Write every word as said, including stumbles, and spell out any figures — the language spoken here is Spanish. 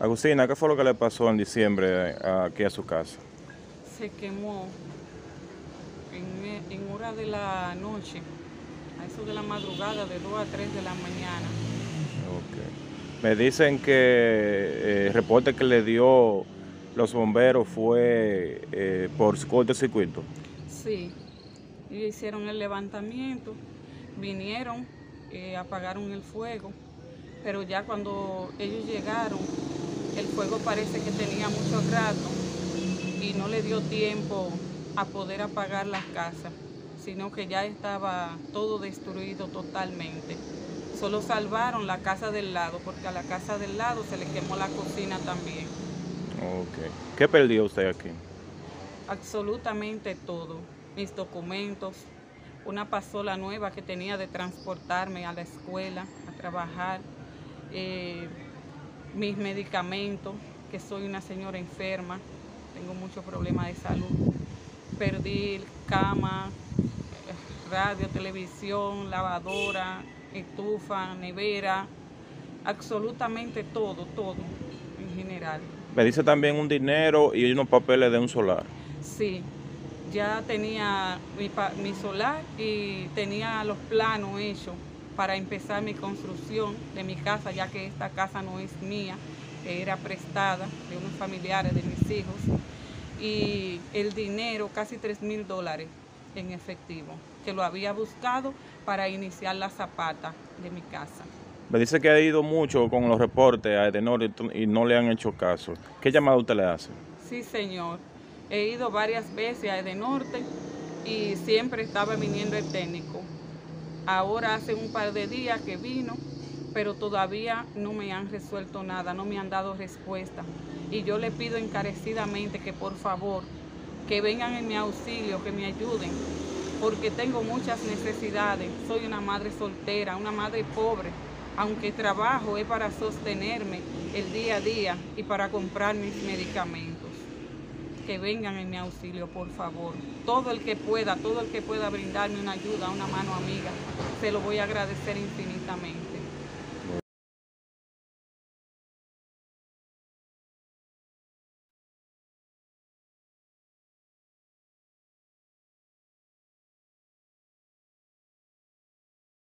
Agustina, ¿qué fue lo que le pasó en diciembre a- aquí a su casa? Se quemó en, e- en hora de la noche, a eso de la madrugada, de dos a tres de la mañana. Ok. Me dicen que eh, el reporte que le dio los bomberos fue eh, por cortocircuito. Sí, ellos hicieron el levantamiento, vinieron, eh, apagaron el fuego, pero ya cuando ellos llegaron, el fuego parece que tenía mucho rato y no le dio tiempo a poder apagar las casas, sino que ya estaba todo destruido totalmente. Solo salvaron la casa del lado, porque a la casa del lado se le quemó la cocina también. Ok. ¿Qué perdió usted aquí? Absolutamente todo. Mis documentos, una pasola nueva que tenía de transportarme a la escuela, a trabajar, eh, mis medicamentos, que soy una señora enferma, tengo muchos problemas de salud. Perdí cama, radio, televisión, lavadora, estufa, nevera, absolutamente todo, todo en general. Me dice también un dinero y unos papeles de un solar. Sí, ya tenía mi, mi solar y tenía los planos hechos para empezar mi construcción de mi casa, ya que esta casa no es mía, que era prestada de unos familiares de mis hijos. Y el dinero, casi tres mil dólares en efectivo, que lo había buscado para iniciar la zapata de mi casa. Me dice que ha ido mucho con los reportes a Edenor y t- y no le han hecho caso. ¿Qué llamada usted le hace? Sí, señor. He ido varias veces a Edenorte y siempre estaba viniendo el técnico. Ahora hace un par de días que vino, pero todavía no me han resuelto nada, no me han dado respuesta. Y yo le pido encarecidamente que por favor, que vengan en mi auxilio, que me ayuden, porque tengo muchas necesidades. Soy una madre soltera, una madre pobre. Aunque trabajo es para sostenerme el día a día y para comprar mis medicamentos. Que vengan en mi auxilio, por favor. Todo el que pueda, todo el que pueda brindarme una ayuda, una mano amiga, se lo voy a agradecer infinitamente.